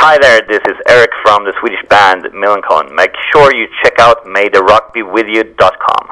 Hi there, this is Erik from the Swedish band Millencolin. Make sure you check out MayTheRockBeWithYou.com.